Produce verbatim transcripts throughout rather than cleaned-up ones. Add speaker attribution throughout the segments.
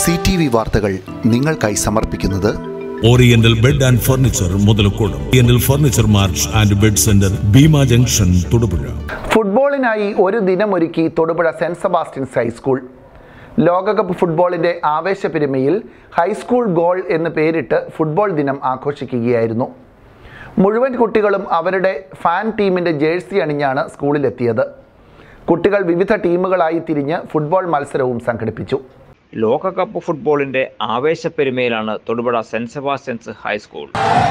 Speaker 1: C T V വാർത്തകൾ നിങ്ങൾക്കായി സമർപ്പിക്കുന്നത്
Speaker 2: oriental bed and furniture Muthalakode, oriental furniture mart and bed centre, Bhima junction, Thodupuzha.
Speaker 3: ഫുട്ബോളിനായി ഒരു ദിനമൊരുക്കി തൊടുപുഴ സെന്റ് സെബാസ്റ്റ്യൻസ് ഹൈസ്കൂൾ. ലോകകപ്പ് ഫുട്ബോളിന്റെ ആവേശപ്പെരുമയിൽ ഹൈസ്കൂൾ ഗോൾ എന്ന് പേരിട്ട് ഫുട്ബോൾ ദിനം ആഘോഷിക്കുകയായിരുന്നു. മുഴുവൻ കുട്ടികളും അവരുടെ ഫാൻ ടീമിന്റെ ജേഴ്സി അണിഞ്ഞാണ് സ്കൂളിലെത്തിയത്. കുട്ടികൾ വിവിധ ടീമുകളായി തിരിഞ്ഞ് ഫുട്ബോൾ മത്സരവും സംഘടിപ്പിച്ചു.
Speaker 4: ലോകകപ്പ് ഫുട്ബോളിന്റെ ആവേശപ്പെരുമയിലാണ് Thodupuzha saint Sebastian's high school.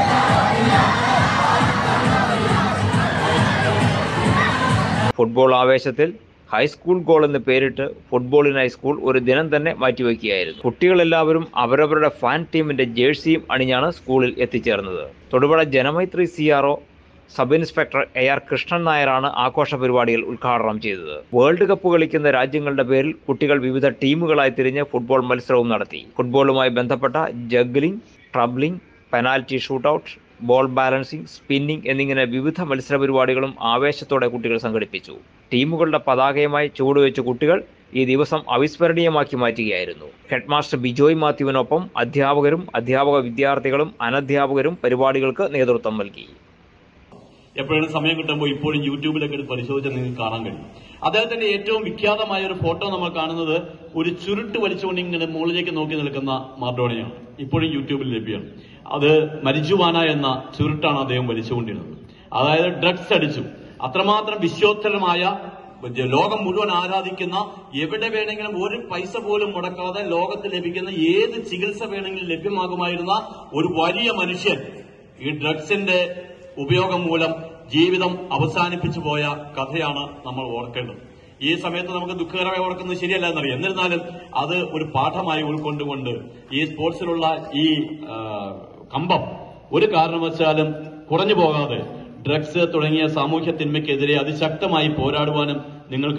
Speaker 4: Football ആവേശത്തിൽ ഹൈസ്കൂൾ ഗോൾ എന്ന് പേരിട്ട് ഫുട്ബോളിനായി സ്കൂൾ ഒരു ദിനം തന്നെ മാറ്റിവെക്കുകയായിരുന്നു. കുട്ടികളെല്ലാവരും അവരവരുടെ ഫാൻ ടീമിന്റെ ജേഴ്സിയും അണിഞ്ഞാണ് സ്കൂളിൽ എത്തിച്ചേർന്നത്. Thodupuzha Janamaithri C R O sub inspector A R Krishnan നായരാണ് ആഘോഷ പരിപാടികൾ ഉദ്ഘാടനം ചെയ്തത്. വേൾഡ് കപ്പ് കളിക്കുന്ന രാജ്യങ്ങളുടെ പേരിൽ കുട്ടികൾ വിവിധ ടീമുകളായി തിരിഞ്ഞ് ഫുട്ബോൾ മത്സരവും നടത്തി. ഫുട്ബോളുമായി ബന്ധപ്പെട്ട juggling, dribbling, penalty shootout, ball balancing, spinning എന്നിങ്ങനെ വിവിധ മത്സര പരിപാടികളും ആവേശത്തോടെ കുട്ടികൾ സംഘടിപ്പിച്ചു. ടീമുകളുടെ പതാകയുമായി ചുവടുവെച്ച കുട്ടികൾ ഈ ദിവസം അവിസ്മരണീയമാക്കി മാറ്റുകയായിരുന്നു. ഹെഡ് മാസ്റ്റർ ബിജോയ് മാത്യുവിനൊപ്പം അധ്യാപകരും അധ്യാപക വിദ്യാർത്ഥികളും അനധ്യാപകരും പരിപാടികൾക്ക് നേതൃത്വം നൽകി.
Speaker 5: എപ്പോഴും സമയം കിട്ടുമ്പോൾ ഇപ്പോഴും യൂട്യൂബിലൊക്കെ പരിശോധിച്ചാൽ നിങ്ങൾക്ക് കാണാൻ കഴിയും. അദ്ദേഹത്തിന്റെ ഏറ്റവും വിഖ്യാതമായ ഒരു ഫോട്ടോ നമ്മൾ കാണുന്നത് ഒരു ചുരുട്ട് വലിച്ചുകൊണ്ട് ഇങ്ങനെ മുകളിലേക്ക് നോക്കി നിൽക്കുന്ന മറഡോണയാണ്. ഇപ്പോഴും യൂട്യൂബിൽ ലഭ്യമാണ്. അത് മരിജുവാന എന്ന ചുരുട്ടാണ് അദ്ദേഹം വലിച്ചുകൊണ്ടിരുന്നത്. അതായത് ഡ്രഗ്സ് അടിച്ചു. അത്രമാത്രം വിശ്വോത്തരമായ, ലോകം മുഴുവൻ ആരാധിക്കുന്ന, എവിടെ വേണമെങ്കിലും ഒരു പൈസ പോലും മുടക്കാതെ ലോകത്ത് ലഭിക്കുന്ന ഏത് ചികിത്സ വേണമെങ്കിലും ലഭ്യമാകുമായിരുന്ന ഒരു വലിയ മനുഷ്യൻ ഈ ഡ്രഗ്സിന്റെ ഉപയോഗം മൂലം ജീവിതം അവസാനിപ്പിച്ചു പോയ കഥയാണ് നമ്മൾ ഓർക്കേണ്ടത്. ഈ സമയത്ത് നമുക്ക് ദുഃഖകരമായി ഓർക്കുന്നത് ശരിയല്ല എന്നറിയാം. എന്നിരുന്നാലും അത് ഒരു പാഠമായി ഉൾക്കൊണ്ടുകൊണ്ട് ഈ സ്പോർട്സിലുള്ള ഈ കമ്പം ഒരു കാരണവശാലും കുറഞ്ഞു പോകാതെ ഡ്രഗ്സ് തുടങ്ങിയ സാമൂഹ്യ തിന്മയ്ക്കെതിരെ അതിശക്തമായി പോരാടുവാനും നിങ്ങൾക്ക്